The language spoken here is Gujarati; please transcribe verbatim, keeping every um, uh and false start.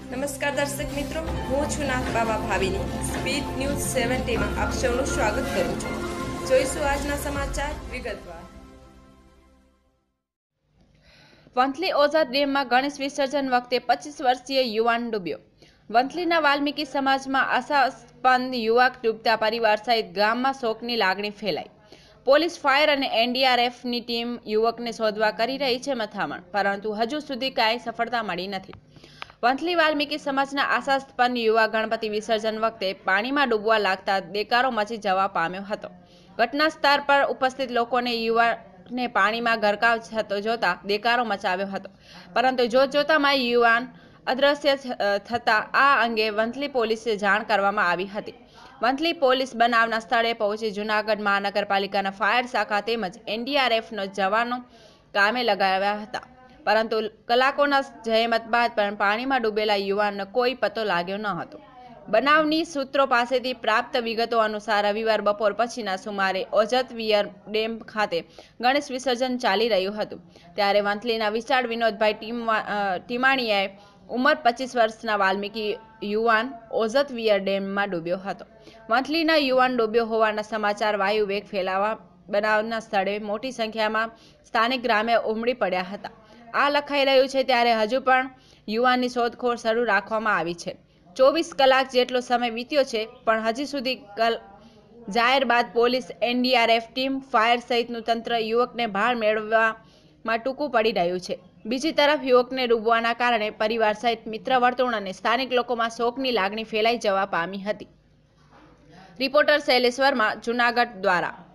નમસ્કાર દર્શક મિત્રો, હું છું Nath Baba Bhavini. Speed news seventy માં આપ સૌનું સ્વાગત કરું છું. જોઈશું આજના સમાચાર વિગતવાર. વંથલી ઓઝાદ ડેમમાં ગણેશ વિસર્જન વખતે પચીસ વર્ષીય યુવાન ડૂબ્યો. વંથલીના વાલ્મીકી સમાજમાં આશાસ્પદ યુવક ડૂબતા પરિવાર સહિત ગામમાં શોકની લાગણી ફેલાઈ. પોલીસ, ફાયર અને એનડીઆરએફની ટીમ યુવકને શોધવા કરી રહી છે મથામણ, પરંતુ હજુ સુધી કાંઈ સફળતા મળી નથી. વંથલી વાલ્મીકી સમાજના આશાસ્પદ યુવક ગણપતિ વિસર્જન વખતે પાણીમાં ડૂબવા લાગતા દેકારો મચી જવા પામ્યો હતો. ઘટના સ્થળ પર ઉપસ્થિત લોકોને યુવાનને પાણીમાં ગરકાવ થતો જોતા દેકારો મચાવ્યો હતો, પરંતુ જોત જોતામાં યુવાન અદ્રશ્ય થતા આ અંગે વંથલી પોલીસે જાણ કરવામાં આવી હતી. વંથલી પોલીસ બનાવના સ્થળે પહોંચી જૂનાગઢ મહાનગરપાલિકાના ફાયર શાખા તેમજ એનડીઆરએફનો જવાનો કામે લગાવ્યા હતા, પરંતુ કલાકોના જહેમત બાદ પણ પાણીમાં ડૂબેલા યુવાનનો કોઈ પતો લાગ્યો ન હતો. બનાવની સૂત્રો પાસેથી પ્રાપ્ત વિગતો અનુસાર રવિવાર બપોર પછીના સુમારે ઓઝત વિયર ડેમ ખાતે ગણેશ વિસર્જન ચાલી રહ્યું હતું, ત્યારે વંથલીના વિશાળ વિનોદભાઈ ટીમાણીયાએ ઉંમર પચીસ વર્ષના વાલ્મીકી યુવાન ઓઝત વિયર ડેમમાં ડૂબ્યો હતો. વંથલીના યુવાન ડૂબ્યો હોવાના સમાચાર વાયુ વેગ ફેલાવા બનાવના સ્થળે મોટી સંખ્યામાં સ્થાનિક ગ્રામ્ય ઉમટી પડ્યા હતા. આ લખાઈ રહ્યું છે ત્યારે હજુ પણ યુવાનની શોધખોળ શરૂ રાખવામાં આવી છે. ચોવીસ કલાક જેટલો સમય વીત્યો છે, પણ હજી સુધી જાહેર બાદ પોલીસ, એનડીઆરએફ ટીમ, ફાયર સહિતનું તંત્ર યુવકને બહાર મેળવવામાં ટૂંકું પડી રહ્યું છે. બીજી તરફ યુવકને ડૂબવાના કારણે પરિવાર સહિત મિત્ર વર્તુળ અને સ્થાનિક લોકોમાં શોકની લાગણી ફેલાઈ જવા પામી હતી. રિપોર્ટર શૈલેષ વર્મા, જૂનાગઢ દ્વારા.